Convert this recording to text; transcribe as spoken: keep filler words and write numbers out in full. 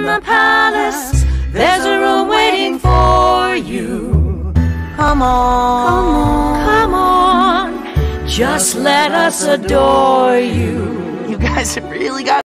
the palace, there's a room waiting for you. Come on, come on, come on, just let us adore you. You guys have really got